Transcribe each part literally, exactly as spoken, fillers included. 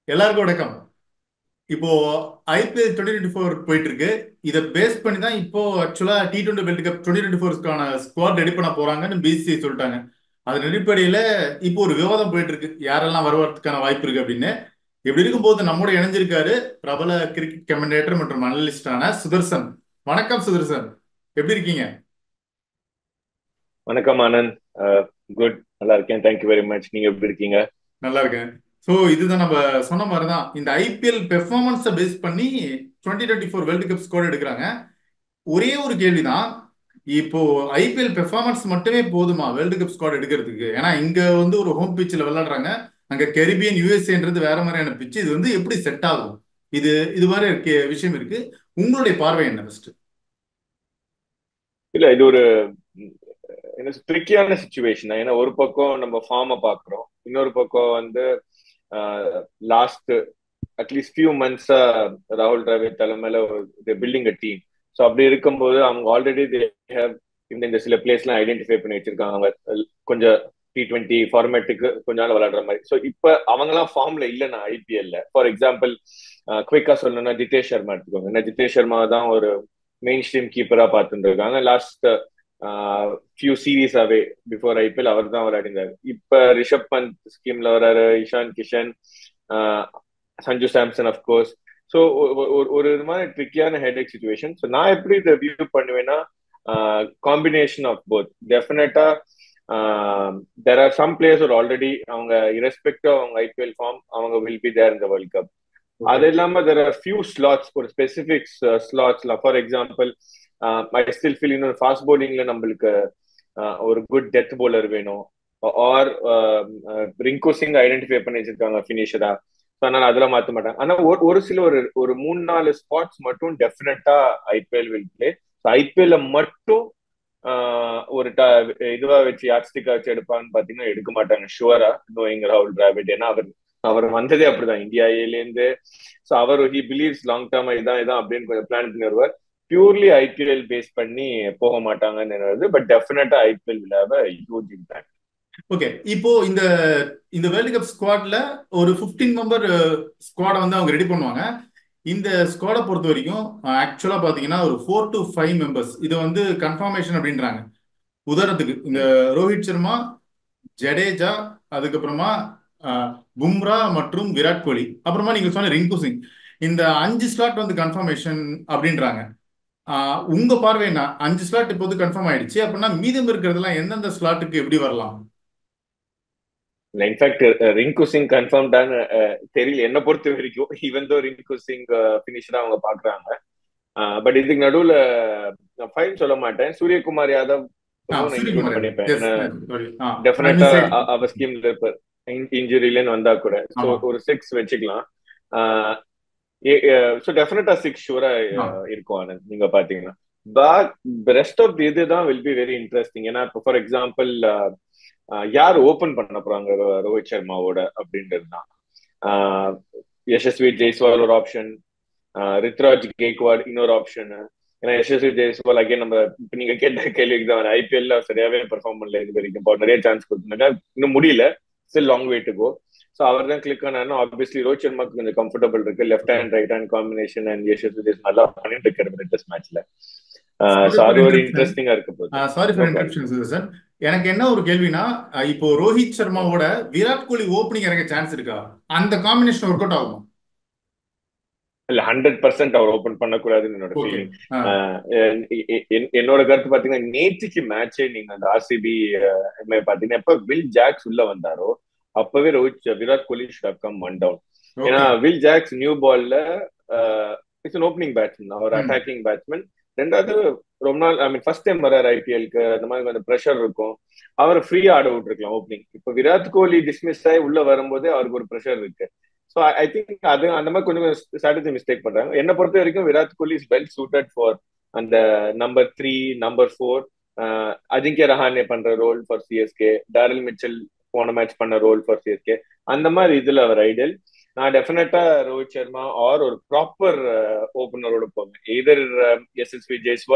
எல்லாருக்கும் வணக்கம். இப்போ ஐபிஎல் டுவெண்ட்டி டுவெண்ட்டி ஃபோர் போயிட்டு இருக்கு. இதை பேஸ் பண்ணி தான் இப்போ ஆக்சுவலா T twenty world cup twenty twenty ஃபோர்ஸ்க்கான ஸ்குவாட் ரெடி பண்ண போறாங்கன்னு பிசிசி சொல்லிட்டாங்க. அதன் அடிப்படையில இப்போ ஒரு விவாதம் போயிட்டு இருக்கு, யாரெல்லாம் வருவதற்கான வாய்ப்பு இருக்கு அப்படின்னு. இப்படி இருக்கும்போது நம்மோட இணைஞ்சிருக்காரு பிரபல கிரிக்கெட் கமெண்டேட்டர் மற்றும் அனலிஸ்டான சுதர்சன். வணக்கம் சுதர்சன், எப்படி இருக்கீங்க? வணக்கம் ஆனந்த். குட், நல்லா இருக்கேன். Thank you very much. நீங்க எப்படி இருக்கீங்க? நல்லா இருக்கேன். ஸோ இதுதான் நம்ம சொன்ன மாதிரி தான், இந்த ஐபிஎல் பெர்ஃபார்மன்ஸை பேஸ் பண்ணி twenty twenty four world cup squad எடுக்கிறாங்க. ஒரே ஒரு கேள்விதான், இப்போ ஐபிஎல் பெர்ஃபார்மன்ஸ் மட்டுமே போதுமா வேர்ல்டு கப் ஸ்குவாட் எடுக்கிறதுக்கு? ஏன்னா இங்க வந்து ஒரு ஹோம் பிச்சில் விளையாடுறாங்க, அங்க கெரிபியன் யூஎஸ்ஏன்றது வேற மாதிரியான பிச்சு. இது வந்து எப்படி செட் ஆகும்? இது இது மாதிரி இருக்க விஷயம் இருக்கு. உங்களுடைய பார்வை என்ன ஃபர்ஸ்ட்? இல்ல, இது ஒரு என்ன ட்ரிக்கியான சுச்சுவேஷன் தான். ஏன்னா ஒரு பக்கம் நம்ம ஃபார்மை பாக்குறோம், இன்னொரு பக்கம் வந்து லாஸ்ட் அட்லீஸ்ட் ஃபியூ மந்த்ஸா ராகுல் டிராவிட் தலைமையில பில்டிங் அ டீம். ஸோ அப்படி இருக்கும்போது அவங்க ஆல்ரெடி இந்த இந்த சில பிளேஸ் எல்லாம் ஐடென்டிஃபை பண்ணி வச்சிருக்காங்க. அவங்க கொஞ்சம் டி டுவெண்ட்டி ஃபார்மேட்டுக்கு கொஞ்ச நாள் விளையாடுற மாதிரி. ஸோ இப்போ அவங்கலாம் ஃபார்ம்ல இல்லைன்னா ஐபிஎல்ல ஃபார் எக்ஸாம்பிள் குவிக்கா சொல்லணும்னா ஜிதேஷ் சர்மா எடுத்துக்கோங்க. ஏன்னா ஜிதேஷ் சர்மா தான் ஒரு மெயின் ஸ்ட்ரீம் கீப்பரா பார்த்துட்டு இருக்காங்க. லாஸ்ட் ஃபியூ சீரீஸாவே பிஃபோர் ஐபிஎல் அவர் தான் விளையாடினாரு. இப்ப ரிஷப் பந்த் ஸ்கீம்ல வராரு, இஷான் கிஷன், சஞ்சு சாம்சன் அஃப்கோர்ஸ். ஸோ ஒரு இது மாதிரி ட்ரிக்கியான ஹெடேக் சுச்சுவேஷன். ஸோ நான் எப்படி இதை வியூ பண்ணுவேன்னா, காம்பினேஷன் ஆஃப் போத் டெஃபினட்டா. There are some players already அவங்க இரஸ்பெக்டிவ் அவங்க ஐபிஎல் ஃபார்ம் அவங்க வில் பி தேர் இந்த வேர்ல்ட் கப். ஓகே. அது இல்லாம தெர் ஆர் ஃபியூ ஸ்லாட்ஸ், ஒரு ஸ்பெசிபிக் ஸ்லாட்ஸ்ல for example I still feel இன்னொரு ஃபாஸ்ட் போலிங்ல நம்மளுக்கு ஒரு குட் டெத் போலர் வேணும். ஆர் ரிங்கு சிங் ஐடென்டிஃபை பண்ணி வச்சிருக்காங்க ஃபினிஷரா. அதனால அதுல மாத்த மாட்டாங்க. ஆனா ஒரு சில ஒரு ஒரு மூணு நாலு ஸ்பாட்ஸ் மட்டும் டெஃபினட்டா ஐபிஎல் வில் பிளே. ஐபிஎல்ல மட்டும் ஒரு இதுவா வச்சு யாட்ஸ்டிக்கா வச்சு எடுப்பான்னு பாத்தீங்கன்னா எடுக்க மாட்டாங்க ஷுவரா, நோயிங் ராகுல் டிராவிட். ஏன்னா அவர் அவர் வந்ததே அப்படிதான் இந்தியா ஏல இருந்து. ஸோ அவர் ஹி பிலீவ்ஸ் லாங் டேர்மா இதான் இதான் அப்படின்னு கொஞ்சம் பிளான் பண்ணி வருவார். பியூர்லி ஐபிஎல் பேஸ் பண்ணி போக மாட்டாங்கன்னு. பட் டெஃபினட்டா IPL will have a huge impact. Okay. இப்போ இந்த இந்த வேர்ல்டு கப் ஸ்குவாட்ல ஒரு பிப்டீன் மெம்பர் ஸ்குவாடை வந்து அவங்க ரெடி பண்ணுவாங்க. இந்த ஸ்குவாடை பொறுத்த வரைக்கும் ஆக்சுவலா பாத்தீங்கன்னா ஒரு ஃபோர் டு ஃபைவ் மெம்பர்ஸ் இது வந்து கன்ஃபர்மேஷன் அப்படின்றாங்க. உதாரணத்துக்கு இந்த ரோஹித் சர்மா, ஜடேஜா, அதுக்கப்புறமா அஹ், பும்ரா மற்றும் விராட் கோலி, அப்புறமா நீங்க சொன்ன ரிங்கு சிங், இந்த அஞ்சு ஸ்லாட் வந்து கன்ஃபர்மேஷன் அப்படின்றாங்க. அஹ், உங்க பார்வை என்ன? அஞ்சு ஸ்லாட் இப்போது கன்ஃபார்ம் ஆயிடுச்சு அப்படின்னா மீதம் இருக்கிறதெல்லாம் எந்தெந்த ஸ்லாட்டுக்கு எப்படி வரலாம்? இன்ஃபேக்ட் ரிங்கு சிங் கன்ஃபார்ம்டான்னு தெரியல என்ன பொறுத்த வரைக்கும். ஈவன் தோ ரிங்கு சிங் பினிஷரா அவங்க பாக்குறாங்க. பட் இதுக்கு நடுவுல நான் ஃபைன் சொல்ல மாட்டேன். சூரியகுமார் யாதவ் ஆ, நான் இன்க்ளூட் சூரியகுமார் யாதவ். பண்ணிப்பேன். எஸ், ஏன்னா சாரி. ஆ, நான் டெஃபினட்டா மிஸ் ஆயிடுச்சு. அவ ஸ்கீம்ல இருப்பார். இன்ஜுரியிலன்னு வந்தா கூட ஸோ ஆமா. ஒரு சிக்ஸ் வச்சுக்கலாம். ஸோ டெஃபினட்டா சிக்ஸ் ஷூரா ஆ, இருக்கும் ஆனந்த். நீங்க பாத்தீங்கன்னா பட் ரெஸ்ட் ஆஃப் இதுதான் வில் பி வெரி இன்ட்ரெஸ்டிங். ஏன்னா இப்போ ஃபார் எக்ஸாம்பிள் யார் ஓபன் பண்ண போறாங்க ரோஹித் சர்மாவோட அப்படின்றது தான். ஆஹ் யசஸ்வி ஜெய்ஸ்வால் ஒரு ஆப்ஷன், ரித்ராஜ் கேக்வாட் இன்னொரு ஆப்ஷன். ஏன்னா யசஸ்வி ஜெய்ஸ்வால் அகைன் நம்ம இப்ப நீங்க கேட்ட கேள்விக்கு தான் ஐபிஎல்ல சரியாவே பெர்ஃபார்ம் பண்ணல இது வரைக்கும். இப்போ நிறைய சான்ஸ் கொடுத்துருந்தாங்க, இன்னும் முடியல. Still long way to go. So அவர் தான் கிளிக் ஆனா ஆப்வியஸ்லி ரோஹித் சர்மாக்கு கொஞ்சம் கம்ஃபர்டபுள் இருக்கு. Left hand right hand combination and Yashasvi Jaiswal நல்லா பண்ணிட்டு இருக்காரு டெஸ்ட் மேட்ச்ல. சாரி ஸோ ஃபார் அது ஒரு இன்டரப்ஷன். இன்ட்ரெஸ்டிங்கா இருக்க போகுது. Sorry no for problem. Interruption sir. எனக்கு என்ன ஒரு கேள்வினா, அஹ், இப்போ ரோஹித் சர்மாவோட விராட் கோலி ஓப்பனிங் இறங்க சான்ஸ் இருக்கா? அந்த காம்பினேஷன் ஒர்க் அவுட் ஆகுமா? இல்ல, ஹண்ட்ரட் பர்சன்ட் அவர் ஓபன் பண்ணக்கூடாதுன்னு என்னோட ஓகே. ஃபீலிங். என்னோட கருத்து பாத்தீங்கன்னா நேற்றுக்கு மேட்சே நீங்க அந்த ஆர்சிபி பாத்தீங்கன்னா எப்ப வில் ஜாக்ஸ் உள்ள வந்தாரோ அப்பவே Rohit Virat Kohli should have come one down. ஏன்னா ஓகே. வில் ஜாக்ஸ் நியூ பால்ல இட்ஸ் அன் ஓப்பனிங் பேட்ஸ்மேன், அவர் ம். Attacking batsman. ரெண்டாவது ரொம்ப நாள் ஐ மீன் ஃபர்ஸ்ட் டைம் வராரு ஐபிஎல்க்கு, அந்த மாதிரி கொஞ்சம் ப்ரெஷர் இருக்கும். அவரை ஃப்ரீயா ஆட விட்டுருக்கலாம் ஓப்பனிங். இப்போ விராட் கோலி டிஸ்மிஸ் ஆகி உள்ள வரும்போதே அவருக்கு ஒரு ப்ரெஷர் இருக்கு. ஸோ ஐ திங்க் அது அந்த மாதிரி கொஞ்சம் ஸ்ட்ராட்டஜி மிஸ்டேக் பண்றாங்க. என்னை பொறுத்த வரைக்கும் Virat Kohli is well suited for அந்த number three number four. Ajinkya Rahane பண்ற role for CSK, Daryl Mitchell போன மேட்ச் பண்ண ரோல் ஃபார் சிஎஸ்கே, அந்த மாதிரி இதுல அவர் ஐடியல். நான் டெஃபினட்டா ரோஹித் சர்மா ஆர் ஒரு ப்ராப்பர் ஓபனரோட போவேன். எதர் எஸ்எஸ்வி ஜெய்ஸ்வால்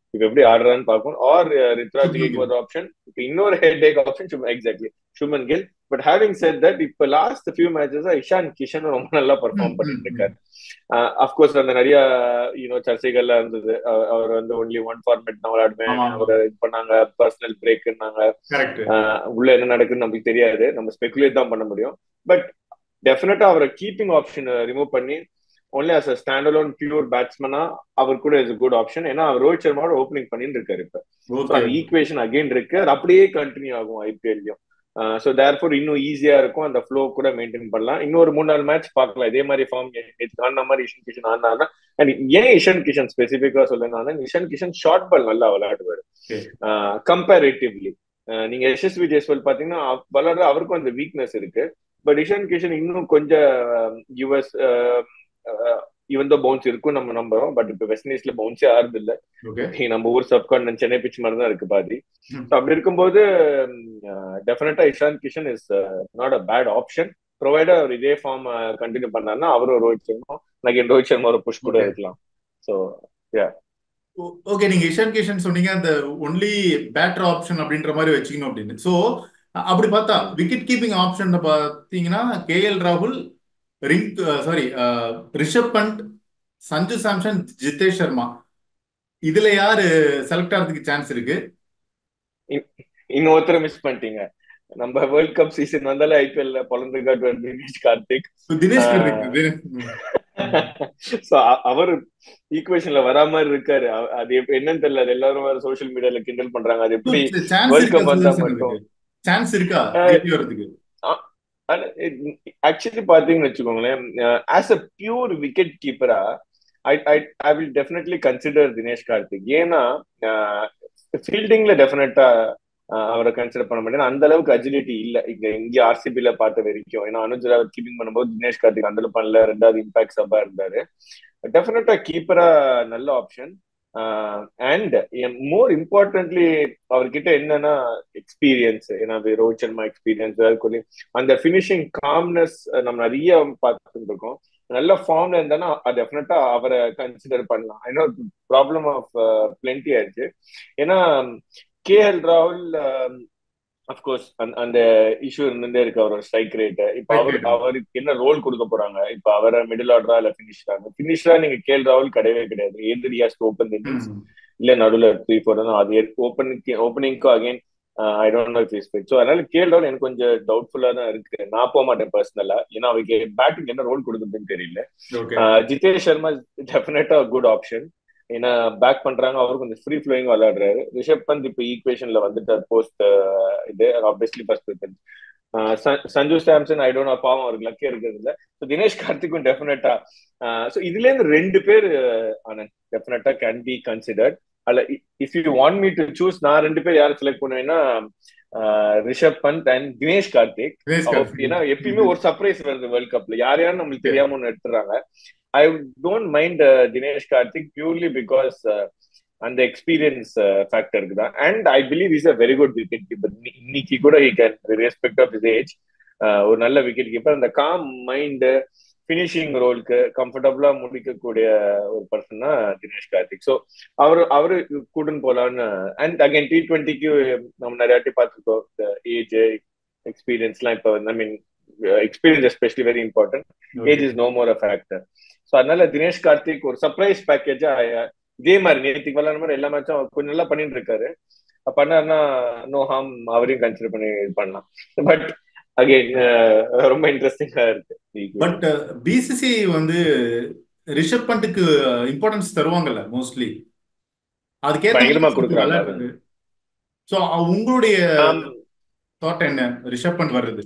இப்ப எப்படி ஆடுறான்னு பார்க்கணும். ஆர் ரித்ராஜ் சுப்மன் கேக் கில். ஒரு ஆப்ஷன். இப்ப இன்னொரு head take option exactly Shubman Gill. But having set that, இப்ப last few matches Ishan Kishan ரொம்ப நல்லா ம், பர்ஃபார்ம் ம், பண்ணிட்டு ம். இருக்காரு. அப்கோர்ஸ் அந்த நிறைய யூனோ சர்ச்சைகள்லாம் இருந்தது. அவ- அவர் வந்து ஒன்லி ஒன் ஃபார்மேட் தான் விளையாடுவேன் ஆமா ஆமா அவர் இது பண்ணாங்க, பர்சனல் பிரேக்னாங்க. கரெக்ட். உள்ள என்ன நடக்குன்னு நமக்கு தெரியாது, நம்ம ஸ்பெகுலேட் தான் பண்ண முடியும். பட் டெஃபினட்டா அவரை கீப்பிங் ஆப்ஷன் ரிமூவ் பண்ணி only as a stand alone pure பேட்ஸ்மேனா அவர் கூட இஸ் குட் ஆப்ஷன். ஏன்னா அவர் ரோஹித் சர்மாவோட ஓப்பனிங் பண்ணிட்டு இருக்காரு இப்ப. So okay. அந்த ஈக்குவேஷன் அகைன் இருக்கு, அது அப்படியே கண்டினியூ ஆகும் ஐபிஎல்லையும். ஸோ தேர்ஃபோர் இன்னும் ஈஸியா இருக்கும், அந்த ஃப்ளோ கூட மெயின்டைன் பண்ணலாம். இன்னொரு மூணு நாலு மேட்ச் பார்க்கலாம் இதே மாதிரி ஃபார்ம் ஆன மாதிரி இஷன் கிஷன் ஆனாருன்னா. அண்ட் ஏன் இஷன் கிஷன் ஸ்பெசிஃபிக்கா சொல்லுங்கன்னா, இஷன் கிஷன் ஷார்ட் பால் நல்லா விளையாடுவாரு Okay. கம்பேரிட்டிவ்லி. நீங்க எஸ்எஸ்வி ஜெய்ஸ்வால் பாத்தீங்கன்னா விளையாடுற அவருக்கும் அந்த வீக்னஸ் இருக்கு. பட் இஷான் கிஷன் இன்னும் கொஞ்சம் யூஎஸ் இவன் தான் பவுன்ஸ் இருக்கும் நம்ம நம்புறோம். பட் இப்ப வெஸ்ட் இண்டீஸ்ல பவுன்ஸே ஆறுது இல்ல. Okay. நம்ம ஊர் சப்கான் சென்னை பிச் மாதிரி தான் இருக்கு பாதி. ம். So அப்படி இருக்கும்போது டெஃபினட்டா Ishan Kishan is not a bad option. Provider அவர் இதே ஃபார்ம் கண்டினியூ பண்ணாருன்னா அவரும் ரோஹித் சர்மா எனக்கு ரோஹித் சர்மா ஒரு புஷ் கூட Okay. இருக்கலாம். ஸோ யா ஓகே, நீங்க இஷான் கிஷன் சொன்னீங்க அந்த ஒன்லி பேட்டர் ஆப்ஷன் அப்படின்ற மாதிரி வச்சுக்கணும் அப்படின்னு. ஸோ அப்படி பார்த்தா விக்கெட் கீப்பிங் ஆப்ஷன் பார்த்தீங்கன்னா கேஎல் ராகுல், ரிங்க் சாரி ரிஷப் பண்ட், சஞ்சு சாம்சன், ஜிதேஷ் சர்மா, இதுல யாரு செலக்ட் ஆகிறதுக்கு சான்ஸ் இருக்கு? இன்னொருத்தரை மிஸ் பண்ணிட்டீங்க. நம்ம வேர்ல்ட் கப் சீசன் வந்தாலே ஐபிஎல்ல பொலந்து காட்டுவார் தினேஷ் கார்த்திக். தினேஷ் கார்த்திக். So, அ- அவரு ஈக்குவேஷன்ல வரா மாதிரி இருக்காரு. அ- அது எப்ப- என்னன்னு தெரியல, அது எல்லாரும் சோஷியல் மீடியால கிண்டல் பண்றாங்க. அது எப்படி சான்ஸ் வேர்ல்ட் இருக்கா கப் வந்தா சுதர்சன்? மட்டும் அதுக்கு சான்ஸ் இருக்கா திருப்பி வர்றதுக்கு? ஆக்சுவலி பாத்தீங்கன்னு வச்சுக்கோங்களேன், ஆஸ் அ பியூர் விக்கெட் கீப்பரா I I I will definitely consider Dinesh Karthik. ஏன்னா ஃபீல்டிங்ல டெஃபினட்டா அவரை கன்சிடர் பண்ண மாட்டேன். அந்த அளவுக்கு அஜிலிட்டி இல்ல இங்க இங்க ஆர்சிபில பார்த்த வரைக்கும். ஏன்னா அனுஜ் ராவத் கீப்பிங் பண்ணும்போது தினேஷ் கார்த்திக் அந்த அளவுக்கு பண்ணல, ரெண்டாவது இம்பாக்ட் சப்பா இருந்தாரு. டெஃபினட்டா கீப்பரா நல்ல ஆப்ஷன். அண்ட் மோர் இம்பார்ட்டன்ட்லி அவர்கிட்ட என்னன்னா எக்ஸ்பீரியன்ஸ். ஏன்னா ரோஹித் சர்மா எக்ஸ்பீரியன்ஸ், விராட் கோலி அந்த ஃபினிஷிங் காம்னஸ் நம்ம நிறைய பார்த்துட்டு இருக்கோம். நல்ல ஃபார்ம்ல இருந்தானா டெஃபினட்டா அவரை கன்சிடர் பண்ணலாம். ஏன்னா ப்ராப்ளம் ஆஃப் பிளென்டி ஆயிடுச்சு. ஏன்னா கேஎல் ராகுல் அப்கோர்ஸ் அந்த இஷ்யூ இருந்துட்டே இருக்கு, அவரோட ஸ்ட்ரைக் ரேட். இப்ப அவர் அவருக்கு என்ன ரோல் கொடுக்க போறாங்க? இப்ப அவரை மிடில் ஆர்டரா இல்ல பினிஷரா? பினிஷரா நீங்க கேஎல் ராகுல் கிடையவே கிடையாது. எதிர் ஹாஸ் ஓப்பன் இன்னிங்ஸ் இல்ல நடுவில் த்ரீ ஃபோர் தான் அது ஓப்பனிங் ஓப்பனிங்க்கும் again I don't know if is fit. So அதனால கேஎல் ராகுல் எனக்கு கொஞ்சம் டவுட்ஃபுல்லா தான் இருக்கு. நான் போக மாட்டேன் பர்சனலா, ஏன்னா அவருக்கு பேட்டிங் என்ன ரோல் கொடுக்குதுன்னு தெரியல. ஜிதேஷ் சர்மா டெஃபினட்டா குட் ஆப்ஷன். ஏன்னா பேக் பண்றாங்க, அவரு கொஞ்சம் ஃப்ரீ ஃப்ளோயிங் விளையாடுறாரு. ரிஷப் பந்த் இப்ப ஈக்குவேஷன்ல வந்துட்டார் போஸ்ட் இது obviously first. Sanju Samson I don't know, பாவம் அவருக்கு லக்கே இருக்கிறது இல்ல. ஸோ தினேஷ் கார்த்திக்கும் டெஃபினட்டா. ஸோ இதுல இருந்து ரெண்டு பேர் ஆனந்த் டெஃபினட்டா கேன் பி கன்சிடர்ட். அல்ல if you want me to choose, நான் ரெண்டு பேர் யாரை செலக்ட் பண்ணுவேன்னா ரிஷப் பந்த் அண்ட் தினேஷ் கார்த்திக். ஏன்னா எப்பயுமே ஒரு சர்ப்ரைஸ் வருது வேர்ல்ட் கப்ல, யார் யாரும் நம்மளுக்கு தெரியாம ஒண்ணு எடுத்துறாங்க. I don't mind uh, Dinesh Karthik purely because uh, and the experience uh, factor தான். And I believe he's a very good wicket keeper. இன்னைக்கு கூட he can respect of his age. Uh, ஒரு நல்ல விக்கெட் கீப்பர். அந்த calm mind finishing ரோலுக்கு கம்ஃபர்டபுளா முடிக்கக்கூடிய ஒரு பர்சன் தான் தினேஷ் கார்த்திக். ஸோ அவரு அவரு கூடன் போலான்னு. அண்ட் அகைன் டி ட்வெண்ட்டிக்கு நம்ம நிறையாட்டி பார்த்துருக்கோம். ஏஜ் எக்ஸ்பீரியன்ஸ்லாம் இப்போ I mean experience especially very important. Age is no more a factor. So அதனால தினேஷ் கார்த்திக் ஒரு சர்ப்ரைஸ் பேக்கேஜா இதே மாதிரி நேற்றுக்கு விளையாடுற மாதிரி எல்லா மேட்சும் கொஞ்சம் நல்லா பண்ணிட்டு இருக்காரு. பண்ணாருன்னா நோ ஹார்ம், அவரையும் கன்சிடர் பண்ணி இது பண்ணலாம். பட் அகைன் ரொம்ப இன்ட்ரெஸ்டிங்கா இருக்கு. பட் பிசிசி வந்து ரிஷப் பண்ட்டுக்கு இம்பார்ட்டன்ஸ் தருவாங்கல்ல மோஸ்ட்லி, பயங்கரமா கொடுக்குறாங்க. ஸோ உங்களுடைய தாட் என்ன ரிஷப் பண்ட் வர்றது?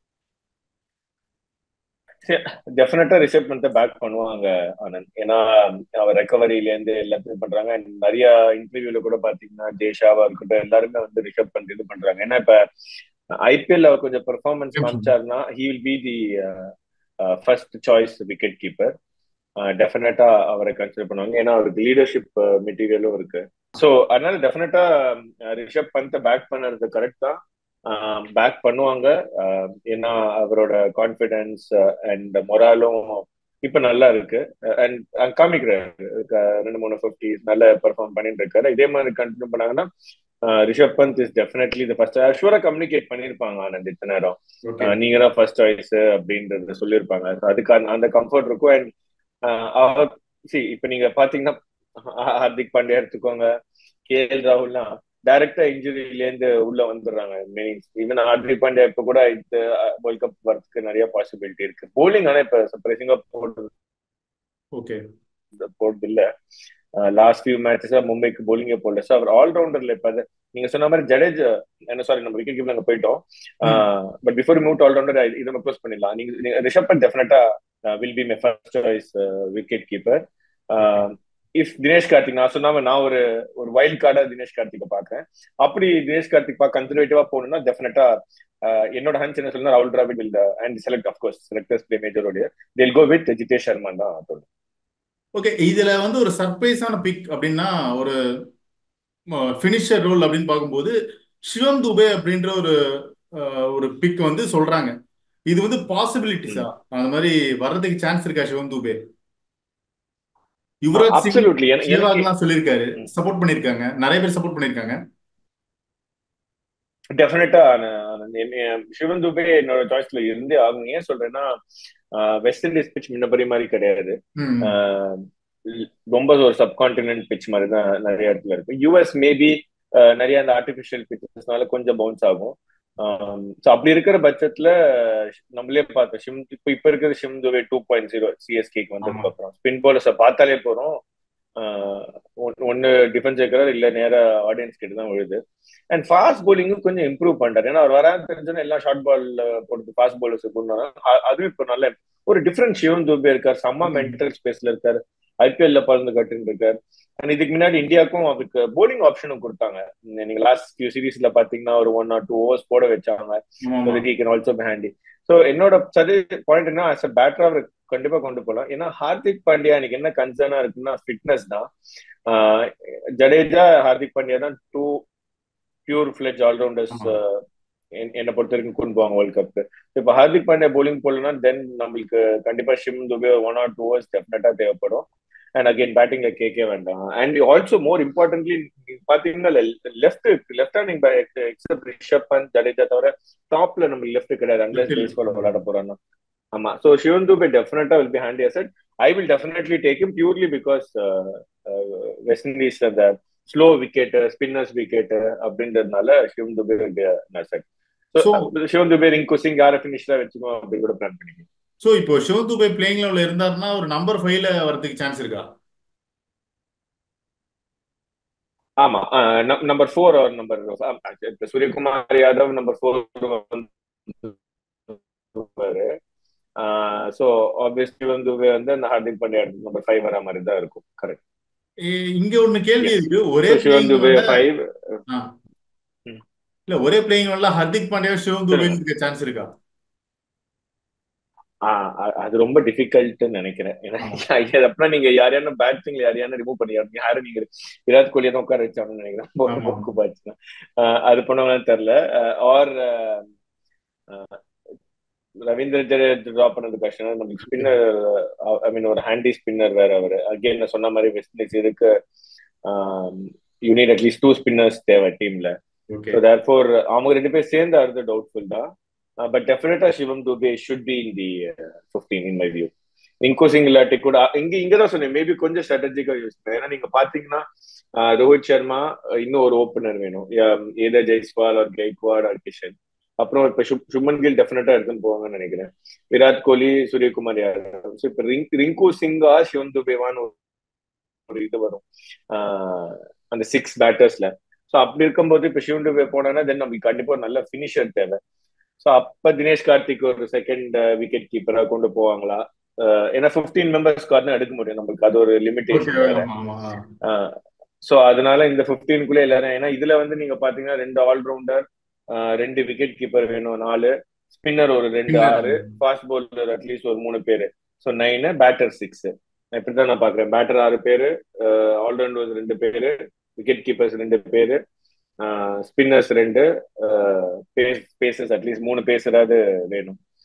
டெஃபினட்டா ரிஷப் பண்ட பேக் பண்ணுவாங்க ஆனந்த். ஏன்னா அவர் ரெக்கவரியில இருந்து எல்லாத்தையும் பண்றாங்க. நிறைய இன்டர்வியூல கூட பாத்தீங்கன்னா ஜெய்ஷாவா இருக்கட்டும் எல்லாருமே வந்து ரிஷப் பண்ட் இது பண்றாங்க. ஏன்னா இப்ப ஐபிஎல் அவர் கொஞ்சம் பெர்ஃபார்மன்ஸ் காமிச்சாருன்னா he will be the first choice wicket keeper. டெஃபினட்டா அவரை கன்சிடர் பண்ணுவாங்க. ஏன்னா அவருக்கு லீடர்ஷிப் மெட்டீரியலும் இருக்கு. ஸோ அதனால டெஃபினட்டா ரிஷப் பந்தை பேக் பண்ணுறது கரெக்ட் தான். பேக் பண்ணுவாங்க. ஏன்னா அவரோட கான்ஃபிடன்ஸ் அண்ட் மொராலும் இப்ப நல்லா இருக்கு. அண்ட் காமிக்கிறாரு ரெண்டு மூணு பிப்டி நல்ல பெர்ஃபார்ம் பண்ணிட்டு இருக்காரு. இதே மாதிரி கண்டினியூ பண்ணாங்கன்னா Rishabh Pant is definitely the first. ஷூரா கம்யூனிகேட் பண்ணிருப்பாங்க ஆனந்த் இத்தனை நேரம் நீங்க தான் ஃபர்ஸ்ட் சாய்ஸ் அப்படின்றது சொல்லியிருப்பாங்க. அதுக்கான அந்த கம்ஃபர்ட் இருக்கும். அண்ட் அவர் சி இப்ப நீங்க பாத்தீங்கன்னா ஹார்திக் பாண்டியா எடுத்துக்கோங்க, கே எல் ராகுல்லாம் டைரக்டா இன்ஜுரியில இருந்து உள்ள வந்துடுறாங்க. மீனிங்ஸ் ஈவன் ஹார்திக் பாண்டியா இப்ப கூட இந்த வேர்ல்ட் கப் வரதுக்கு நிறைய பாசிபிலிட்டி இருக்கு. போலிங் ஆனா இப்ப சர்ப்ரைசிங்கா போடுறது ஓகே போடுறது இல்ல. லாஸ்ட் ஃபியூ மேட்சஸ் மும்பைக்கு போலிங்கே போடல. ஸோ அவர் ஆல்ரவுண்டர்ல இப்ப நீங்க சொன்ன மாதிரி ஜடேஜா என்ன சாரி நம்ம விக்கெட் கீப்பர் அங்க போயிட்டோம். பட் பிஃபோர் மூட் ஆல்ரவுண்டர் இதை நம்ம க்ளோஸ் பண்ணிடலாம். நீங்க ரிஷப் பந்த் டெஃபினட்டா will be my first choice wicket keeper. If Dinesh Karthik நான் சொன்னாம நான் ஒரு ஒரு வைல்ட் கார்டா தினேஷ் கார்த்திகை பாக்குறேன். அப்படி தினேஷ் கார்த்திக் பா கன்சர்வேட்டிவா போகணும்னா டெஃபினட்டா என்னோட ஹன்ஸ் என்ன சொல்லுங்க ராகுல் Dravid will and select of course selectors play major ஓடியர் தேல் கோ வித் ஜிதேஷ் சர்மா தான் சொல்லுவேன். ஓகே, இதுல வந்து ஒரு சர்ப்ரைஸான பிக் அப்படின்னா ஒரு ஃபினிஷர் ரோல் அப்படின்னு பார்க்கும்போது சிவம் துபே அப்படின்ற ஒரு ஒரு பிக் வந்து சொல்றாங்க. இது வந்து பாசிபிலிட்டிஸா அந்த மாதிரி வர்றதுக்கு சான்ஸ் இருக்கா? சிவம் துபே யுவராஜ் சிங் சேவாக்லாம் சொல்லியிருக்காரு, சப்போர்ட் பண்ணிருக்காங்க, நிறைய பேர் சப்போர்ட் பண்ணிருக்காங்க. டெஃபினட்டா சிவம் துபே என்னோட சாய்ஸ்ல இருந்தே ஆகும். ஏன் சொல்றேன்னா வெஸ்ட் இண்டீஸ் பிச் முன்னபடி மாதிரி கிடையாது. ரொம்ப ஒரு சப்கான்டினென்ட் பிச் மாதிரி தான் நிறைய இடத்துல இருக்கு. யூஎஸ் மேபி நிறைய அந்த ஆர்டிபிஷியல் பிச்சஸ்னால கொஞ்சம் பவுன்ஸ் ஆகும். ஸோ அப்படி இருக்கிற பட்சத்துல நம்மளே பார்த்தோம் ஷிம் இப்போ இப்ப இருக்கிற Shivam Dube two point zero சிஎஸ்கேக்கு வந்ததுக்கு அப்புறம் ஸ்பின் பாலர்ஸை பார்த்தாலே போறோம். ஒன்னு டிஃபென்ஸ் வைக்கிறார் இல்ல நேர ஆடியன்ஸ் கிட்ட தான் விழுது. அண்ட் ஃபாஸ்ட் போலிங்கும் கொஞ்சம் இம்ப்ரூவ் பண்றாரு. ஏன்னா அவர் வராது தெரிஞ்சோன்னா எல்லாம் ஷார்ட் பால் போட்டு ஃபாஸ்ட் பாலர்ஸ் கொண்டு அதுவும் இப்போ நல்ல ஒரு டிஃப்ரெண்ட் சிவம் துபே இருக்காரு. செம்ம மென்டல் ஸ்பேஸ்ல இருக்காரு. ஐபிஎல்ல பறந்து கட்டுன்னு இருக்காரு. அண்ட் இதுக்கு முன்னாடி இந்தியாவுக்கும் அவருக்கு போலிங் ஆப்ஷனும் கொடுத்தாங்க. நீங்க லாஸ்ட் ஃபியூ சீரீஸ்ல பாத்தீங்கன்னா ஒரு ஒன் ஆர் டூ ஓவர்ஸ் போட வச்சாங்க. Also handy. ஸோ என்னோட சரி பாயிண்ட் என்ன ஆஸ் அ பேட்டரா அவர் கண்டிப்பா கொண்டு போகலாம். ஏன்னா ஹார்திக் பாண்டியா எனக்கு என்ன கன்சர்னா இருக்குன்னா ஃபிட்னஸ் தான். ஜடேஜா ஹார்திக் பாண்டியா தான் டூ பியூர் ஃபிளெஜ் ஆல்ரவுண்டர்ஸ் என்னை பொறுத்த வரைக்கும் கொண்டு போவாங்க வேர்ல்ட் கப். இப்போ ஹார்திக் பாண்டியா போலிங் போடலன்னா தென் நம்மளுக்கு கண்டிப்பா Shivam Dube one or two overs டெஃபினட்டா தேவைப்படும். அண்ட் அகைன் பேட்டிங்ல கேட்க வேண்டாம். அண்ட் ஆல்சோ மோர் இம்பார்ட்டன்ட்லி பாத்தீங்கன்னா left left handing except Rishabh Pant Jadeja தவிர டாப்ல நம்ம லெஃப்ட் கிடையாது அன்லெஸ் பேஸ் பால் விளையாட போறாங்க. ஆமா, சோ சிவம் துபே டெஃபினட்டா will be handy asset. I will definitely take him purely because West Indies அந்த ஸ்லோ விக்கெட் ஸ்பின்னர்ஸ் விக்கெட் அப்படின்றதுனால சிவம் துபே அசெட். சிவம் துபே ரிங்கு சிங் யார பினிஷ்ல வச்சுக்கோ அப்படி கூட பிளான் பண்ணிக்கலாம். சோ இப்போ சிவம் துபே பிளேயிங் லெவல்ல இருந்தாருன்னா ஒரு நம்பர் ஃபைவ்ல வரதுக்கு சான்ஸ் இருக்கா? ஆமா, number four or number Suryakumar Yadav number four so obviously வந்து வந்து அந்த ஹார்திக் பாண்டியா நம்பர் ஃபைவ் வர மாதிரி தான் இருக்கும். கரெக்ட். இங்க ஒண்ணு கேள்வி இருக்கு. ஒரே சிவம் துபே ஃபைவ் இல்ல ஒரே பிளேயிங் லெவல்ல ஹார்திக் பாண்டியா சிவம் துபே இருக்க சான்ஸ் இருக்கா? அது ரொம்ப டிஃபிகல்ட்னு நினைக்கிறேன். ஏன்னா நீங்க யாரையான பேட்டிங்ல யாரையான ரிமூவ் பண்ணி யாரும் நீங்க விராட் கோலியை தான் உட்கார வச்சாங்கன்னு நினைக்கிறேன். அது பண்ணுவாங்கன்னு தெரியல. ஆர் ரவீந்திர ஜடேஜா டிராப் பண்ணது கஷ்டம். நமக்கு ஸ்பின்னர் ஐ மீன் ஒரு ஹேண்டி ஸ்பின்னர் வேற அவரு. அகெயின் நான் சொன்ன மாதிரி வெஸ்ட் இண்டீஸ் இதுக்கு you need at least two spinners தேவை டீம்ல. ஸோ தேர்ஃபோர் அவங்க ரெண்டு பேர் சேர்ந்து ஆடுறது டவுட்ஃபுல் தான். பட் டெஃபினட்டா Shivam Dube should be in the fifteen in my view. Rinku Singh இல்லாட்டி கூட இங்க இங்கதான் சொன்னேன் மேபி கொஞ்சம் ஸ்ட்ராட்டஜிக்கா யூஸ் பண்ணேன். ஏன்னா நீங்க பாத்தீங்கன்னா ரோஹித் சர்மா இன்னும் ஒரு ஓப்பனர் வேணும், ஏதோ ஜெய்ஸ்வால் ஒரு கெய்க்வாட் ஆர் கிஷன். அப்புறம் இப்ப சுமன் கில் டெஃபினட்டா எடுத்துன்னு போவாங்கன்னு நினைக்கிறேன். விராட் கோலி சூரியகுமார் யாதவ். ஸோ இப்ப ரிங்கு சிங்கா சிவம் துபேவான்னு ஒரு இது வரும் அந்த சிக்ஸ் பேட்டர்ஸ்ல. ஸோ அப்படி இருக்கும்போது இப்ப சிவம் துபே போனா தென் நமக்கு கண்டிப்பா ஒரு நல்ல பினிஷர் தேவை. ஸோ அப்ப தினேஷ் கார்த்திக் ஒரு செகண்ட் விக்கெட் கீப்பரா கொண்டு போவாங்களா? ஏன்னா பிப்டீன் மெம்பர்ஸ் கார்டு எடுக்க முடியும் நம்மளுக்கு, அது ஒரு லிமிடேஷன். ஸோ அதனால இந்த பிப்டீனுக்குள்ளே எல்லாரும், ஏன்னா இதுல வந்து நீங்க பாத்தீங்கன்னா ரெண்டு ஆல்ரவுண்டர், ரெண்டு விக்கெட் கீப்பர் வேணும், நாலு ஸ்பின்னர் ஒரு ரெண்டு ஆறு, ஃபாஸ்ட் பவுலர் அட்லீஸ்ட் ஒரு மூணு பேரு. So nine, batter six. இப்படிதான் நான் பாக்குறேன். பேட்டர் ஆறு பேரு, ஆல்ரவுண்டர்ஸ் ரெண்டு பேரு, விக்கெட் கீப்பர்ஸ் ரெண்டு பேரு, ஸ்பின்னர்ஸ் ரெண்டு, பேசஸ் அட்லீஸ்ட் மூணு பேசராது வேணும்.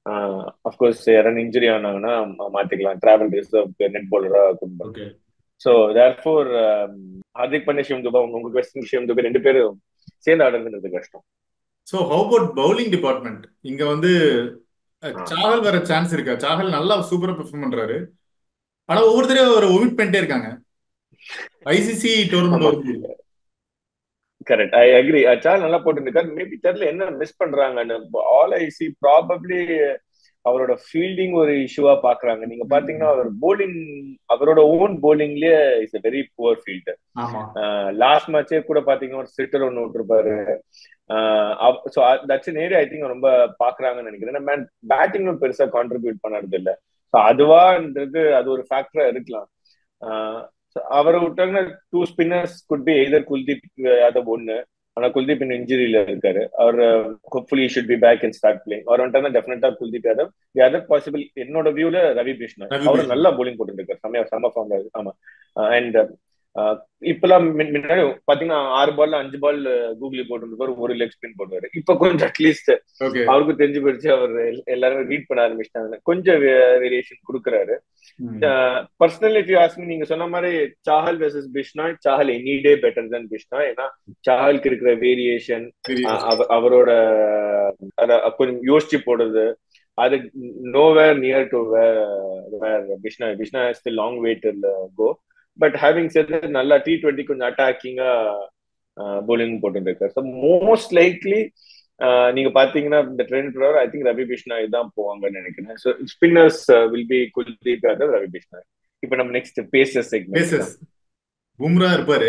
அஃப்கோர்ஸ் யாரான இன்ஜுரி ஆனாங்கன்னா மாத்திக்கலாம், டிராவல் ரிசர்வ் நெட் பவுலரா கொண்டு வரலாம். Okay. So therefore Hardik Pandya, Shivam Dube, உங்க கொஸ்டின் சிவம் துபே ரெண்டு பேரும் சேர்ந்து ஆடுறதுன்றது கஷ்டம். So how about bowling department? இங்க வந்து சாகல் வர சான்ஸ் இருக்கா? சாகல் நல்லா சூப்பரா பெர்ஃபார்ம் பண்றாரு, ஆனா ஒவ்வொரு தடவை ஒரு ஒமிட் பண்ணிட்டே இருக்காங்க ஐசிசி டோர்னமெண்ட் வரும்போது. Correct, I agree. சால் நல்லா போட்டுருக்காரு. மேபி தெரியல என்ன மிஸ் பண்றாங்கன்னு. ஆல் ஐ சி ப்ராபப்ளி அவரோட ஃபீல்டிங் ஒரு இஷ்யூவா பாக்குறாங்க. நீங்க பாத்தீங்கன்னா அவர் போலிங், அவரோட ஓன் போலிங்லயே is a very poor fielder. Last மேட்சே கூட பாத்தீங்கன்னா ஒரு சிட்டர் ஒன்னு விட்டுருப்பாரு. So that's an area I think ரொம்ப பாக்குறாங்கன்னு நினைக்கிறேன். மேன் பேட்டிங்கும் பெருசா கான்ட்ரிபியூட் பண்ணறது இல்லை. ஸோ அதுவான்றது அது ஒரு ஃபேக்டரா இருக்கலாம். அவரை விட்டாங்கன்னா two spinners could be either Kuldeep Yadav ஒன்னு. ஆனா குல்தீப் இன்னும் இன்ஜுரியில இருக்காரு. அவர் hopefully should be back and start playing. அவர் வந்துட்டா டெஃபினட்டா Kuldeep Yadav. The other possible என்னோட வியூல ரவி பிஷ்ணாய். அவரும் நல்லா போலிங் போட்டு இருக்காரு, செம்ம செம்ம ஃபார்ம்ல. ஆமா. அண்ட் இப்பெல்லாம் முன்னாடி பாத்தீங்கன்னா ஆறு பால்ல அஞ்சு பால் கூகுளி போட்டு ஒரு லெக் ஸ்பின் போடுவாரு. இப்ப கொஞ்சம் அட்லீஸ்ட் அவருக்கும் தெரிஞ்சு போயிடுச்சு, அவர் எல்லாருமே ரீட் பண்ண ஆரம்பிச்சிட்டாங்க, கொஞ்சம் வேரியேஷன் கொடுக்குறாரு. Personally if you ask me, நீங்க சொன்ன மாதிரி Chahal versus Bishnoi, Chahal any day better then Bishnoi. ஏன்னா சாஹலுக்கு இருக்கிற வேரியேஷன், அவரோட கொஞ்சம் யோசிச்சு போடுறது, அது nowhere near to where Bishnoi. Bishnoi still long way to go. But having set நல்லா டி டுவெண்ட்டி கொஞ்சம் அட்டாக்கிங்கா போலிங் போட்டு இருக்காரு. ஸோ மோஸ்ட் லைக்லி நீங்க பாத்தீங்கன்னா இந்த ட்ரெண்ட் பிரகாரம் ஐ திங்க் ரவி பிஷ்னாய் தான் போவாங்கன்னு நினைக்கிறேன். So spinners will be Kuldeep Yadav, Ravi Bishnoi. இப்போ நம்ம நெக்ஸ்ட் பேசஸ் செக்மெண்ட். பும்ரா இருப்பாரு,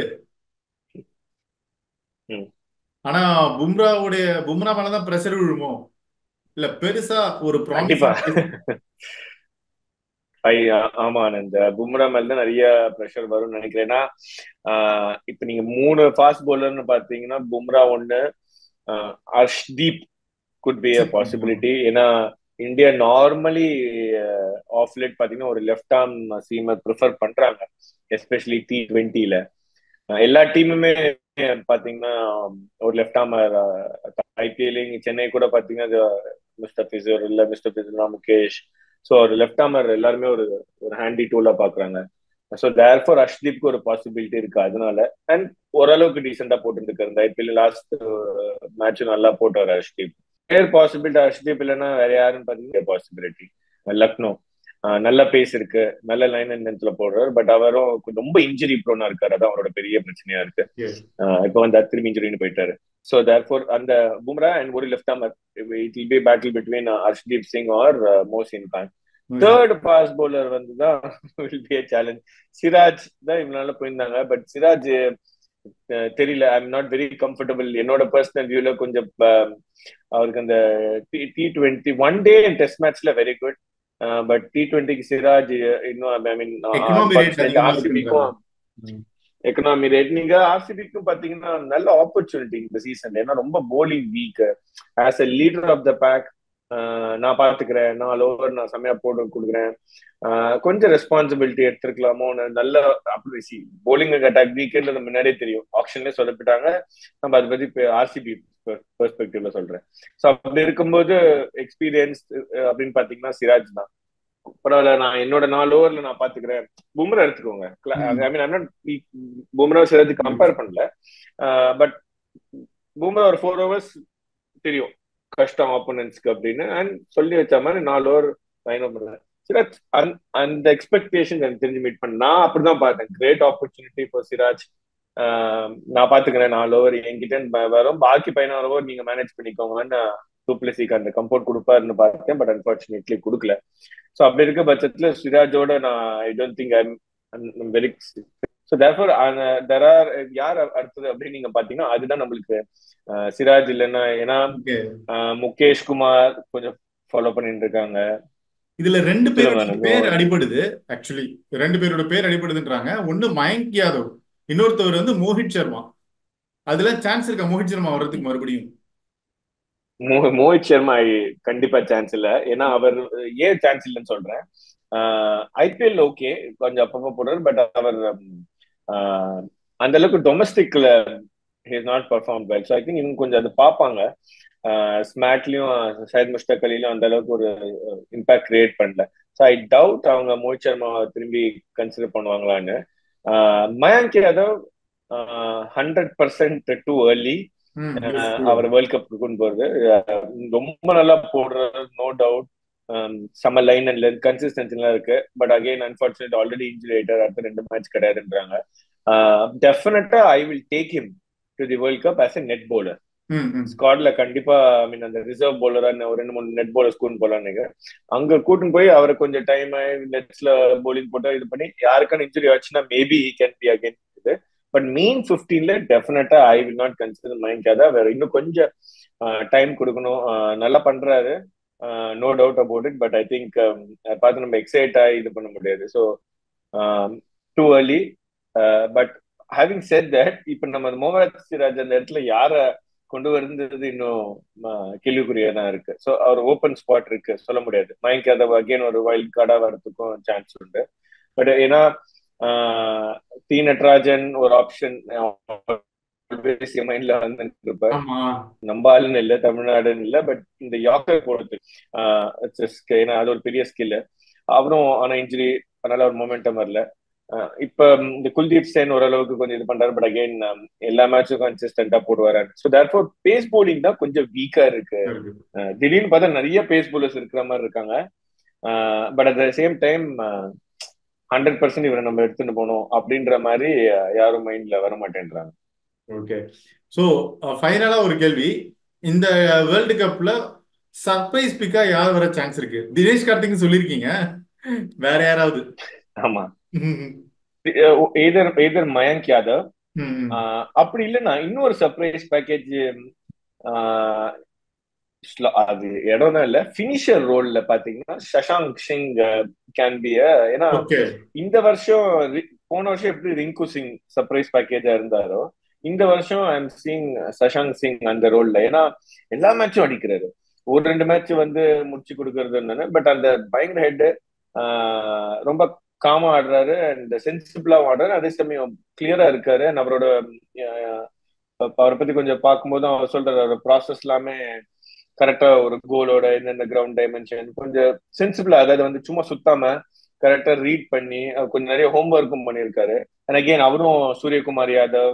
ஆனா பும்ராவுடைய பும்ரா மேலதான் பிரஷர் விழுமோ இல்ல பெருசா ஒரு கண்டிப்பா. ஆமா, இந்த பும்ரா மேல தான் நிறைய ப்ரெஷர் வரும்னு நினைக்கிறேன். ஏன்னா இப்ப நீங்க மூணு ஃபாஸ்ட் பவுலர்னு பாத்தீங்கன்னா பும்ரா ஒண்ணு, Arshdeep could be a possibility. ஏன்னா இந்தியா நார்மலி ஆஃப் லேட் பாத்தீங்கன்னா ஒரு லெஃப்ட் ஆர்ம் சீமர் ப்ரிஃபர் பண்றாங்க, எஸ்பெஷலி டி டுவெண்ட்டில. எல்லா டீமுமே பாத்தீங்கன்னா ஒரு லெஃப்ட் ஆர்மர். ஐபிஎல் சென்னை கூட பாத்தீங்கன்னா முஸ்தபிசூர் இல்ல முஸ்தபிசூர் முகேஷ். ஸோ ஒரு லெஃப்ட் ஆர்மர் எல்லாருமே ஒரு ஒரு ஹேண்டி டூலா பாக்குறாங்க. ஸோ தேர்ஃபார் அர்ஷ்தீப்க்கு ஒரு பாசிபிலிட்டி இருக்கு அதனால. அண்ட் ஓரளவுக்கு டீசெண்டா போட்டுருக்காரு. இந்த ஐபிஎல் லாஸ்ட் மேட்ச் நல்லா போட்டாரு அர்ஷ்தீப். வேற பாசிபிலிட்டி அர்ஷ்தீப் இல்லைன்னா வேற யாருன்னு பாத்தீங்கன்னா பாசிபிலிட்டி லக்னோ. நல்ல பேஸ் இருக்கு, நல்ல லைன் அண்ட் லென்த்ல போடுறாரு. பட் அவரும் ரொம்ப இன்ஜுரி ப்ரோனா இருக்காரு, அதான் அவரோட பெரிய பிரச்சனையா இருக்கு. இப்போ வந்து திரும்பி இன்ஜுரின்னு போயிட்டாரு. ஸோ தேர்ஃபோர் அந்த பும்ரா அண்ட் ஒரு left armer, it will be battle between Arshdeep Singh or Mohsin Khan. Third fast bowler வந்து தான் will be a challenge. Siraj தான் இவனால போயிருந்தாங்க. பட் சிராஜ் தெரியல, I am not very comfortable. என்னோட பர்சனல் வியூல கொஞ்சம் அவருக்கு அந்த T twenty one day and test மேட்ச்ல வெரி குட். பட் டி டுவெண்ட்டிக்கு சிராஜ் இன்னும் ஐ மீன் ஆர்சிபிக்கும் எக்கனாமி ரேட். நீங்க ஆர்சிபிக்கும் பாத்தீங்கன்னா நல்ல ஆப்பர்ச்சுனிட்டி இந்த சீசன்ல. ஏன்னா ரொம்ப bowling weak. As a leader of the pack நான் பாத்துக்கிறேன், நான் லோவர் நான் செம்மையா போட்டு கொடுக்குறேன், கொஞ்சம் ரெஸ்பான்சிபிலிட்டி எடுத்துருக்கலாமோ. நல்ல அப்படி போலிங் அட்டாக் வீக்கெண்ட்ல முன்னாடியே தெரியும், ஆப்ஷன்லேயே சொல்லப்பட்டாங்க. நம்ம அதை பத்தி ஆர்சிபி பெர்ஸ்பெக்டிவ்ல சொல்றேன். ஸோ அப்படி இருக்கும்போது எக்ஸ்பீரியன்ஸ் அப்படின்னு பாத்தீங்கன்னா சிராஜ் தான். பரவாயில்ல, நான் என்னோட நாலு ஓவர்ல நான் பாத்துக்கிறேன். பும்ரா எடுத்துக்கோங்க. I mean I'm not Bumrah Siraj compare பண்ணல. பட் பும்ரா ஒரு ஃபோர் ஓவர்ஸ் தெரியும் கஷ்டம் ஆப்போனன்ஸ்க்கு அப்படின்னு அண்ட் சொல்லி வச்ச மாதிரி நாலு ஓவர் லைன் பண்ணுறேன். சிராஜ் அந்த எக்ஸ்பெக்டேஷன் எனக்கு தெரிஞ்சு மீட் பண்ண நான் அப்படிதான் பார்த்தேன். Great opportunity for Siraj. நான் பாத்துக்கிறேன், நாலு ஓவர் என்கிட்ட வரும், பாக்கி பதினாறு ஓவர் நீங்க மேனேஜ் பண்ணிக்கோங்கன்னு டூப்ளசிக்கு அந்த கம்போர்ட் கொடுப்பாருன்னு பார்த்தேன். பட் அன்பார்ச்சுனேட்லி கொடுக்கல. ஸோ அப்படி இருக்க பட்சத்துல சிராஜோட நான் I don't think I'm very. So therefore there are யார் அடுத்தது அப்படின்னு நீங்க பாத்தீங்கன்னா அதுதான் நம்மளுக்கு சிராஜ் இல்லைன்னா. ஏன்னா முகேஷ் குமார் கொஞ்சம் ஃபாலோ பண்ணிட்டு இருக்காங்க. இதுல ரெண்டு பேரோட பேர் அடிபடுது. ஆக்சுவலி ரெண்டு பேரோட பேர் அடிபடுதுன்றாங்க. ஒன்னு மயங்க் யாதவ், இன்னொருத்தவர் வந்து மோஹித் சர்மா. அதுல சான்ஸ் இருக்கா மோஹித் சர்மா வர்றதுக்கு மறுபடியும்? மோஹித் சர்மா கண்டிப்பா சான்ஸ் இல்ல. ஏன்னா அவர் ஏன் சான்ஸ் இல்லைன்னு சொல்றேன். ஐபிஎல் ஓகே கொஞ்சம் அப்பப்போ போடுறாரு. பட் அவர் அந்த அளவுக்கு டொமஸ்டிக்ல he is not perform well. So I think இன்னும் கொஞ்சம் அது பார்ப்பாங்க. ஸ்மார்ட்லயும் சையத் முஷ்டாக் அலிலும் அந்த அளவுக்கு ஒரு இம்பாக்ட் கிரியேட் பண்ணல. ஸோ ஐ டவுட் அவங்க மோஹித் சர்மா திரும்பி கன்சிடர் பண்ணுவாங்களான்னு. ஆஹ் Mayank Yadav hundred percent too early ம் எஸ் ப்ரோ. அவர் வேர்ல்ட் கப் கொண்டு போறது. அஹ் ரொம்ப நல்லா போடுறது, நோ டவுட். சம லைன் அண்ட் லென்த் கன்சிஸ்டன்சிலாம் இருக்கு. But again unfortunate already injury ஆயிட்டார், அடுத்த ரெண்டு மேட்ச் கிடையாதுன்றாங்க. டெஃபினட்டா I will take him to the world cup as a net bowler. ம் ம் ஸ்குவாட்ல கண்டிப்பா ஐ மீன் அந்த ரிசர்வ் பவுலரா ஒரு ரெண்டு மூணு நெட் பவுலர்ஸ் கூட்டு போலான்னு நினைக்கிறேன். அங்க கூட்டின்னு போய் அவரை கொஞ்சம் டைம் நெட்ஸ்ல போலிங் போட்டா இது பண்ணி யாருக்கான இன்ஜுரி ஆச்சுன்னா maybe he can be again இது. பட் மெயின் பிப்டீன்ல டெஃபினட்டா I will not consider Mayank Yadav. வேற இன்னும் கொஞ்சம் டைம் கொடுக்கணும். ஆஹ் நல்லா பண்றாரு, no doubt about it. But I think பார்த்து நம்ம எக்ஸைட் ஆகி இது பண்ண முடியாது. So too early. But having set that, இப்ப நம்ம முகமது சிராஜ் அந்த இடத்துல யார கொண்டு வருது இன்னும் கேள்விக்குறியா தான் இருக்கு. ஸோ அவர் ஓப்பன் ஸ்பாட் இருக்கு, சொல்ல முடியாது. மயங்க் யாதவ் அகைன் ஒரு வைல்ட் கார்டா வரதுக்கும் சான்ஸ் உண்டு. பட் ஏன்னா டி நட்ராஜன் ஒரு ஆப்ஷன் மைண்ட்ல வந்து இருப்பார். ஆமா நம்ம ஆளுன்னு இல்லை, தமிழ்நாடுன்னு இல்லை, பட் இந்த யாக்கர் போடுறது ஏன்னா அது ஒரு பெரிய ஸ்கில். அவரும் ஆனா இன்ஜுரி, அதனால ஒரு மொமெண்டம் வரல. இப்ப இந்த குல்தீப் சேன் ஓரளவுக்கு கொஞ்சம் இது பண்றாரு. பட் அகைன் எல்லா மேட்சும் கன்சிஸ்டன்டா போடுவாரு. ஸோ தேர்ஃபோர் பேஸ் போலிங் தான் கொஞ்சம் வீக்கா இருக்கு. திடீர்னு பார்த்தா நிறைய பேஸ் போலர்ஸ் இருக்கிற மாதிரி இருக்காங்க. But at the same time hundred percent இவரை நம்ம எடுத்துட்டு போனோம் அப்படின்ற மாதிரி யாரும் மைண்ட்ல வர மாட்டேன்றாங்க. ஓகே. ஸோ ஃபைனலா ஒரு கேள்வி, இந்த வேர்ல்டு கப்ல சர்ப்ரைஸ் பிக்கா யார் வர சான்ஸ் இருக்கு? தினேஷ் கார்த்திக் சொல்லிருக்கீங்க, வேற யாராவது? ஆமா, எதர் எதர் மயங்க் யாதவ். அப்படி இல்லைன்னா இன்னொரு சர்ப்ரைஸ் பேக்கேஜ், அது இடம் தான் இல்ல, பினிஷர் ரோல்ல பாத்தீங்கன்னா சஷாங்க் சிங் கேன் பி. ஏன்னா இந்த வருஷம் போன வருஷம் எப்படி ரிங்கு சிங் சர்ப்ரைஸ் பேக்கேஜா இருந்தாரோ, இந்த வருஷம் I am seeing Shashank Singh அந்த ரோல்ல. ஏன்னா எல்லா மேட்சும் அடிக்கிறாரு, ஒரு ரெண்டு மேட்ச் வந்து முடிச்சு கொடுக்கறது. பட் அந்த பயங்கர ஹெட், ரொம்ப காமா ஆடுறாரு அண்ட் சென்சிபிளா ஆடுறாரு. அதே சமயம் கிளியரா இருக்காரு. அண்ட் அவரோட அவரை பத்தி கொஞ்சம் பார்க்கும்போது அவர் சொல்ற ப்ராசஸ் எல்லாமே கரெக்டா, ஒரு கோலோட எந்தெந்த கிரவுண்ட் டைமென்ஷன் கொஞ்சம் சென்சிபிளா, அதாவது வந்து சும்மா சுத்தாம கரெக்டா ரீட் பண்ணி கொஞ்சம் நிறைய ஹோம் ஒர்க்கும் பண்ணியிருக்காரு. அண்ட் அகெயின் அவரும் சூரியகுமார் யாதவ்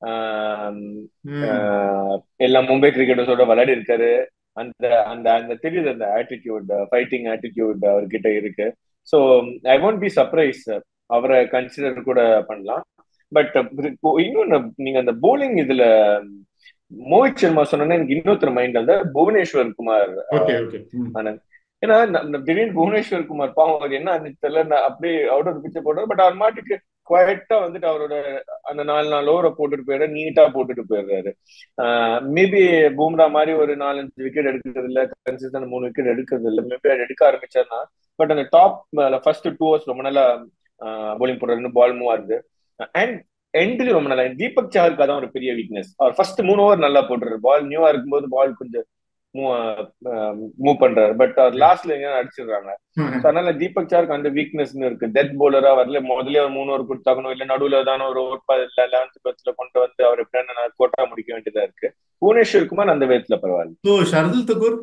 எல்லாம் மும்பை கிரிக்கெட்டர்ஸோட விளையாடி இருக்காரு. அந்த அந்த அந்த தெரியுது, அந்த ஆட்டிடியூட், ஃபைட்டிங் ஆட்டிடியூட் அவர்கிட்ட இருக்கு. So I won't be surprise, அவரை கன்சிடர் கூட பண்ணலாம். பட் இன்னொன்னு, நீங்க அந்த போலிங் இதுல மோஹித் சர்மா சொன்னா எனக்கு இன்னொருத்தர் மைண்ட் வந்து புவனேஸ்வர் குமார் ஆனந்த். ஏன்னா திடீர்னு புவனேஸ்வர் குமார் பாவம், அவர் என்ன தெரியல, அப்படியே அவுட் ஆஃப் பிச்சை போடுறாரு. பட் அவர் மாட்டுக்கு குவாய்ட்டா வந்துட்டு அவரோட அந்த நாலு நாலு ஓவரை போட்டுட்டு போயிடுறாரு, நீட்டா போட்டுட்டு போயிடுறாரு. மேபி பூம்ரா மாதிரி ஒரு நாலஞ்சு விக்கெட் எடுக்கிறது இல்ல, கன்சிஸ்டன்ட் மூணு விக்கெட் எடுக்கிறது இல்ல. மேபி அது எடுக்க ஆரம்பிச்சாருன்னா, பட் அந்த டாப் ஃபர்ஸ்ட் டூ ஹவர்ஸ் ரொம்ப நல்லா போலிங் போடுறாரு, பால் மூவ் ஆகுது. அண்ட் எண்ட்லி ரொம்ப நல்லா. தீபக் சஹருக்கு அதான் ஒரு பெரிய வீக்னஸ். அவர் ஃபர்ஸ்ட் மூணு ஓவர் நல்லா போட்டுறாரு, பால் நியூவா இருக்கும்போது பால் கொஞ்சம் மூவ் பண்றாரு. பட் அவர் லாஸ்ட்ல எங்க அடிச்சிடுறாங்க. அதனால தீபக் சாருக்கு அந்த வீக்னஸ் இருக்கு. டெத் போலரா வரல, முதல்ல ஒரு மூணு ஓவர் கொடுத்தாக்கணும், இல்ல நடுவுல தானே ஒரு ஓவர் லெவன்த் பத்துல கொண்டு வந்து அவர் எப்படின்னா கோட்டா முடிக்க வேண்டியதா இருக்கு. புவனேஸ்வர் குமார் அந்த விதத்துல பரவாயில்ல. ஷர்துல் தக்கூர்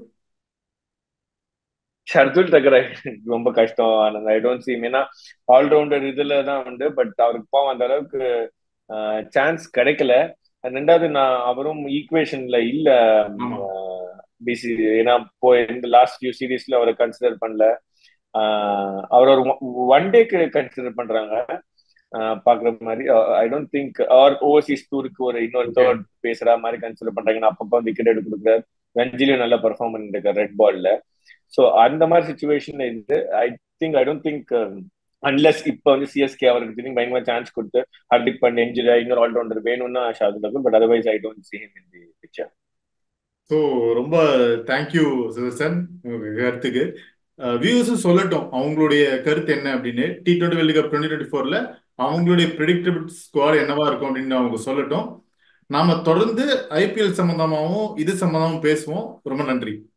ஷர்துல் தக்கர் ரொம்ப கஷ்டம். ஐ டோன்ட் சீ, ஏன்னா ஆல்ரவுண்டர் இதுல தான் உண்டு. பட் அவருக்கு பாவம் அந்த அளவுக்கு சான்ஸ் கிடைக்கல. ரெண்டாவது நான் அவரும் ஈக்குவேஷன்ல இல்ல பிசி, ஏன்னா போய் இந்த லாஸ்ட் ஃபியூ சீரீஸ்ல அவரை கன்சிடர் பண்ணல. அவர் ஒரு ஒன் டேக்கு கன்சிடர் பண்றாங்க பாக்குற மாதிரி. I don't think our overseas டூருக்கு ஒரு இன்னொரு தேர்ட் பேசுற மாதிரி கன்சிடர் பண்றாங்கன்னா அப்பப்போ விக்கெட் எடுத்து கொடுக்குறாரு. ரஞ்சிலையும் நல்லா பெர்ஃபார்ம் பண்ணிட்டு இருக்காரு ரெட் பால்ல. ஸோ அந்த மாதிரி சுச்சுவேஷன்ல இருந்து I think I don't think unless இப்ப வந்து சிஎஸ்கே அவருக்கு திடீர்னு பயங்கரமா சான்ஸ் கொடுத்து ஹார்திக் பாண்டியா இன்ஜுரி, இன்னொரு ஆல்ரவுண்டர் வேணும்னா Shardul Thakur. But otherwise I don't see him in the picture. So ரொம்ப தேங்க்யூ சுதர்சன் உங்க கருத்துக்கு. வியூஸும் சொல்லட்டும் அவங்களுடைய கருத்து என்ன அப்படின்னு. T twenty world cup twenty twenty ஃபோர்ல அவங்களுடைய ப்ரெடிக்டபிள் ஸ்குவாட் என்னவா இருக்கும் அப்படின்னு அவங்க சொல்லட்டும். நாம தொடர்ந்து ஐபிஎல் சம்பந்தமாகவும் இது சம்பந்தமாகவும் பேசுவோம். ரொம்ப நன்றி.